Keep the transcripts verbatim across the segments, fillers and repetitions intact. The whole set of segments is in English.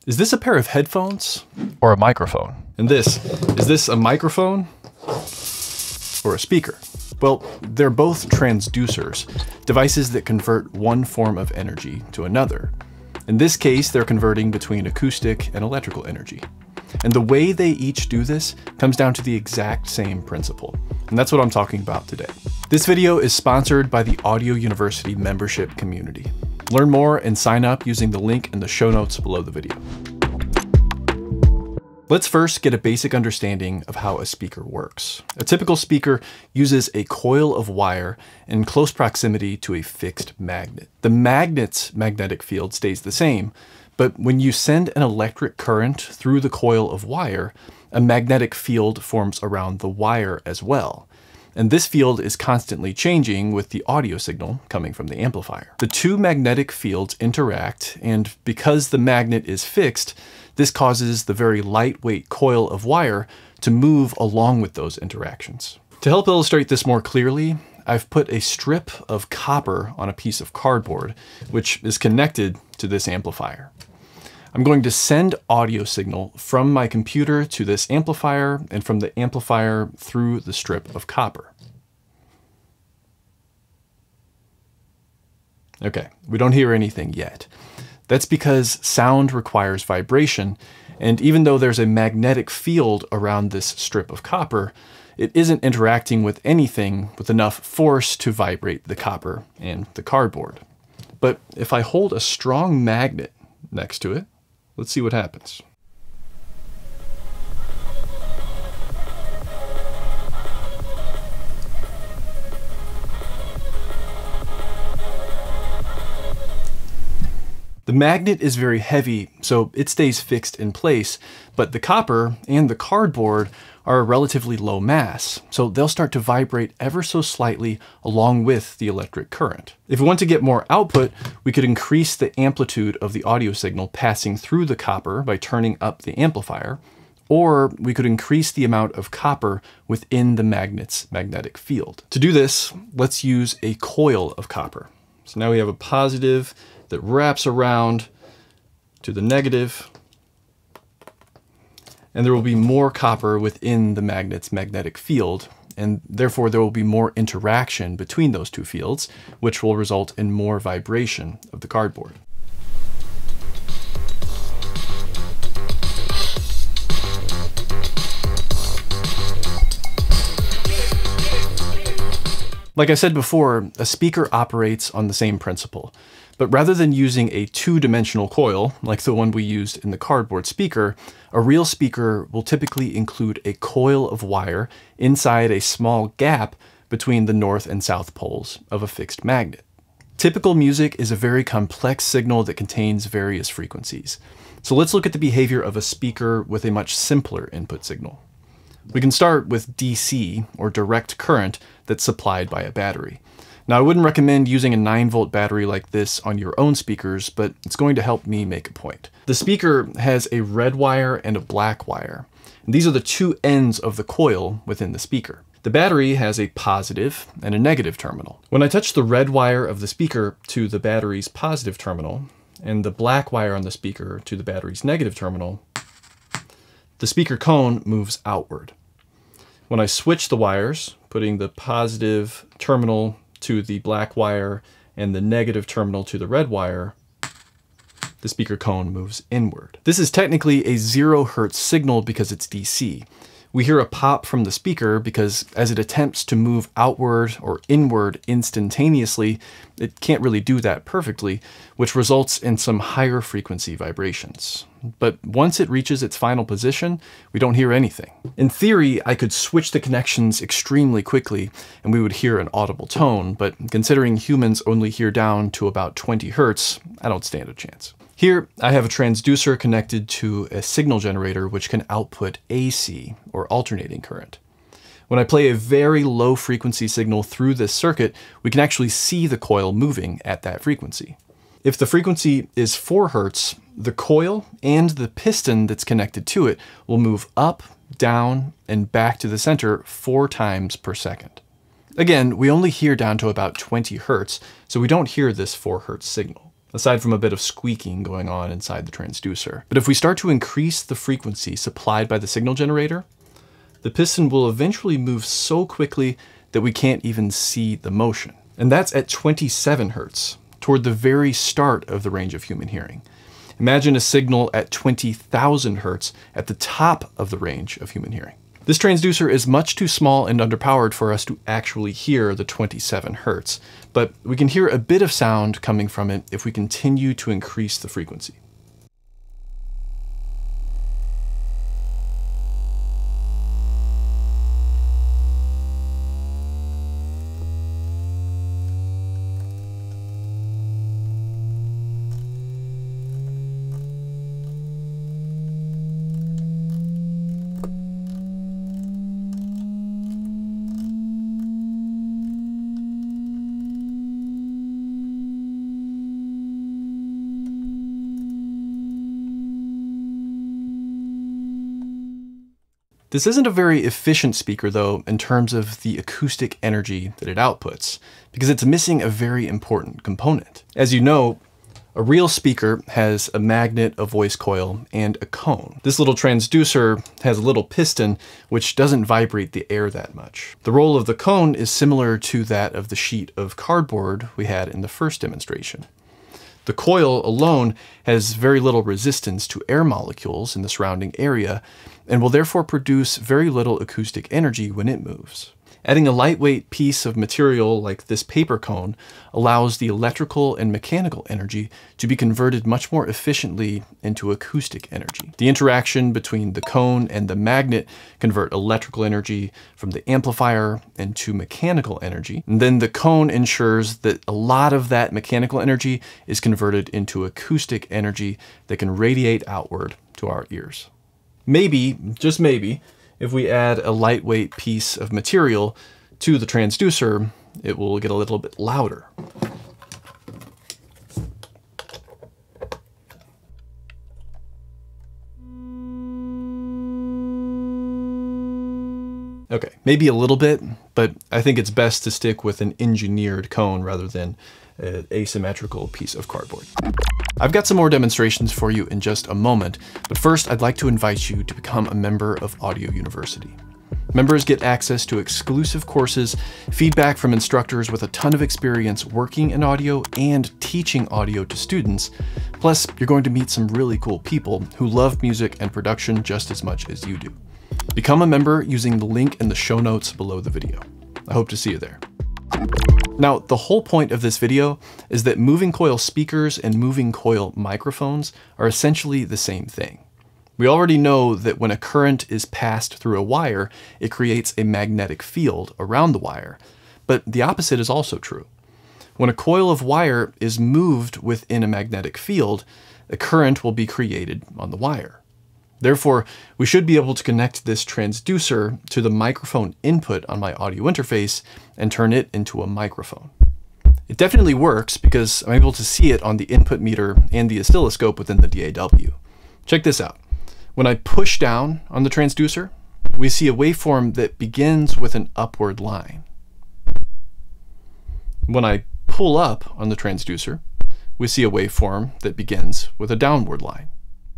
Is this a pair of headphones? Or a microphone? And this, is this a microphone or a speaker? Well, they're both transducers, devices that convert one form of energy to another. In this case, they're converting between acoustic and electrical energy. And the way they each do this comes down to the exact same principle. And that's what I'm talking about today. This video is sponsored by the Audio University membership community. Learn more and sign up using the link in the show notes below the video. Let's first get a basic understanding of how a speaker works. A typical speaker uses a coil of wire in close proximity to a fixed magnet. The magnet's magnetic field stays the same, but when you send an electric current through the coil of wire, a magnetic field forms around the wire as well. And this field is constantly changing with the audio signal coming from the amplifier. The two magnetic fields interact, and because the magnet is fixed, this causes the very lightweight coil of wire to move along with those interactions. To help illustrate this more clearly, I've put a strip of copper on a piece of cardboard, which is connected to this amplifier. I'm going to send audio signal from my computer to this amplifier and from the amplifier through the strip of copper. Okay, we don't hear anything yet. That's because sound requires vibration, and even though there's a magnetic field around this strip of copper, it isn't interacting with anything with enough force to vibrate the copper and the cardboard. But if I hold a strong magnet next to it, let's see what happens. The magnet is very heavy, so it stays fixed in place, but the copper and the cardboard are a relatively low mass, so they'll start to vibrate ever so slightly along with the electric current. If we want to get more output, we could increase the amplitude of the audio signal passing through the copper by turning up the amplifier, or we could increase the amount of copper within the magnet's magnetic field. To do this, let's use a coil of copper. So now we have a positive that wraps around to the negative, and there will be more copper within the magnet's magnetic field, and therefore there will be more interaction between those two fields, which will result in more vibration of the cardboard. Like I said before, a speaker operates on the same principle. But rather than using a two-dimensional coil, like the one we used in the cardboard speaker, a real speaker will typically include a coil of wire inside a small gap between the north and south poles of a fixed magnet. Typical music is a very complex signal that contains various frequencies. So let's look at the behavior of a speaker with a much simpler input signal. We can start with D C, or direct current, that's supplied by a battery. Now, I wouldn't recommend using a nine volt battery like this on your own speakers, but it's going to help me make a point. The speaker has a red wire and a black wire. And these are the two ends of the coil within the speaker. The battery has a positive and a negative terminal. When I touch the red wire of the speaker to the battery's positive terminal, and the black wire on the speaker to the battery's negative terminal, the speaker cone moves outward. When I switch the wires, putting the positive terminal to the black wire and the negative terminal to the red wire, the speaker cone moves inward. This is technically a zero hertz signal because it's D C. We hear a pop from the speaker because as it attempts to move outward or inward instantaneously, it can't really do that perfectly, which results in some higher frequency vibrations. But once it reaches its final position, we don't hear anything. In theory, I could switch the connections extremely quickly and we would hear an audible tone, but considering humans only hear down to about twenty hertz, I don't stand a chance. Here, I have a transducer connected to a signal generator which can output A C, or alternating current. When I play a very low frequency signal through this circuit, we can actually see the coil moving at that frequency. If the frequency is four hertz, the coil and the piston that's connected to it will move up, down, and back to the center four times per second. Again, we only hear down to about twenty hertz, so we don't hear this four hertz signal. aside from a bit of squeaking going on inside the transducer. But if we start to increase the frequency supplied by the signal generator, the piston will eventually move so quickly that we can't even see the motion. And that's at twenty-seven hertz, toward the very start of the range of human hearing. Imagine a signal at twenty thousand hertz at the top of the range of human hearing. This transducer is much too small and underpowered for us to actually hear the twenty-seven hertz, but we can hear a bit of sound coming from it if we continue to increase the frequency. This isn't a very efficient speaker though in terms of the acoustic energy that it outputs, because it's missing a very important component. As you know, a real speaker has a magnet, a voice coil, and a cone. This little transducer has a little piston which doesn't vibrate the air that much. The role of the cone is similar to that of the sheet of cardboard we had in the first demonstration. The coil alone has very little resistance to air molecules in the surrounding area and will therefore produce very little acoustic energy when it moves. Adding a lightweight piece of material like this paper cone allows the electrical and mechanical energy to be converted much more efficiently into acoustic energy. The interaction between the cone and the magnet convert electrical energy from the amplifier into mechanical energy. And then the cone ensures that a lot of that mechanical energy is converted into acoustic energy that can radiate outward to our ears. Maybe, just maybe, if we add a lightweight piece of material to the transducer, it will get a little bit louder. Okay, maybe a little bit, but I think it's best to stick with an engineered cone rather than an asymmetrical piece of cardboard. I've got some more demonstrations for you in just a moment, but first I'd like to invite you to become a member of Audio University. Members get access to exclusive courses, feedback from instructors with a ton of experience working in audio and teaching audio to students. Plus, you're going to meet some really cool people who love music and production just as much as you do. Become a member using the link in the show notes below the video. I hope to see you there. Now, the whole point of this video is that moving coil speakers and moving coil microphones are essentially the same thing. We already know that when a current is passed through a wire, it creates a magnetic field around the wire, but the opposite is also true. When a coil of wire is moved within a magnetic field, a current will be created on the wire. Therefore, we should be able to connect this transducer to the microphone input on my audio interface and turn it into a microphone. It definitely works because I'm able to see it on the input meter and the oscilloscope within the D A W. Check this out. When I push down on the transducer, we see a waveform that begins with an upward line. When I pull up on the transducer, we see a waveform that begins with a downward line.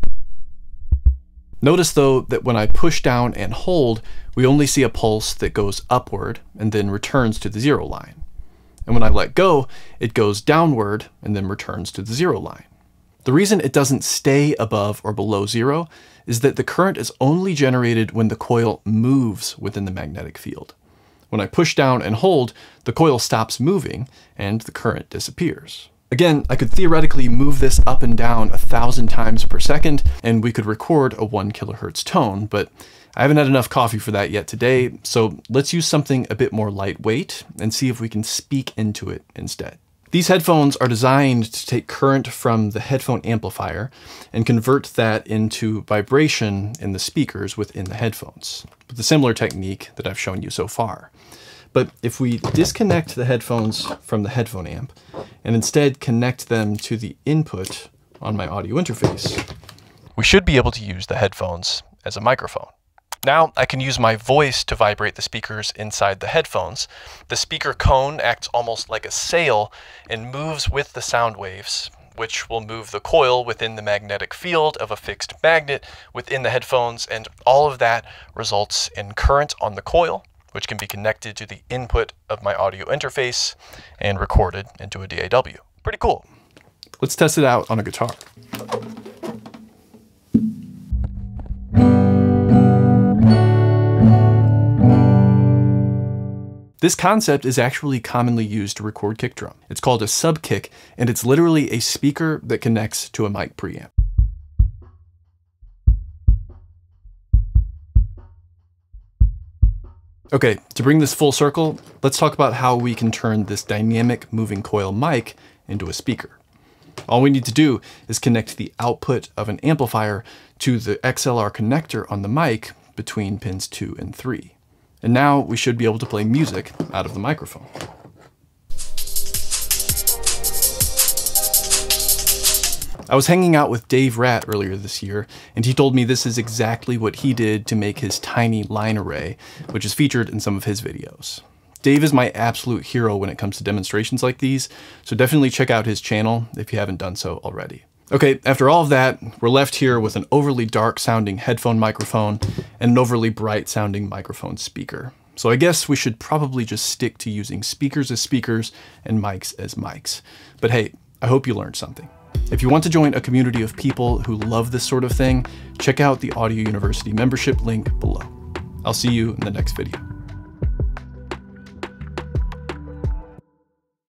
Notice though that when I push down and hold, we only see a pulse that goes upward and then returns to the zero line. And when I let go, it goes downward and then returns to the zero line. The reason it doesn't stay above or below zero is that the current is only generated when the coil moves within the magnetic field. When I push down and hold, the coil stops moving and the current disappears. Again, I could theoretically move this up and down a thousand times per second, and we could record a one kilohertz tone, but I haven't had enough coffee for that yet today, so let's use something a bit more lightweight and see if we can speak into it instead. These headphones are designed to take current from the headphone amplifier and convert that into vibration in the speakers within the headphones, with a similar technique that I've shown you so far. But if we disconnect the headphones from the headphone amp and instead connect them to the input on my audio interface, we should be able to use the headphones as a microphone. Now I can use my voice to vibrate the speakers inside the headphones. The speaker cone acts almost like a sail and moves with the sound waves, which will move the coil within the magnetic field of a fixed magnet within the headphones, and all of that results in current on the coil, which can be connected to the input of my audio interface and recorded into a D A W. Pretty cool. Let's test it out on a guitar. This concept is actually commonly used to record kick drum. It's called a sub-kick, and it's literally a speaker that connects to a mic preamp. Okay, to bring this full circle, let's talk about how we can turn this dynamic moving coil mic into a speaker. All we need to do is connect the output of an amplifier to the X L R connector on the mic between pins two and three. And now we should be able to play music out of the microphone. I was hanging out with Dave Rat earlier this year, and he told me this is exactly what he did to make his tiny line array, which is featured in some of his videos. Dave is my absolute hero when it comes to demonstrations like these, so definitely check out his channel if you haven't done so already. Okay, after all of that, we're left here with an overly dark sounding headphone microphone and an overly bright sounding microphone speaker. So I guess we should probably just stick to using speakers as speakers and mics as mics. But hey, I hope you learned something. If you want to join a community of people who love this sort of thing, check out the Audio University membership link below. I'll see you in the next video.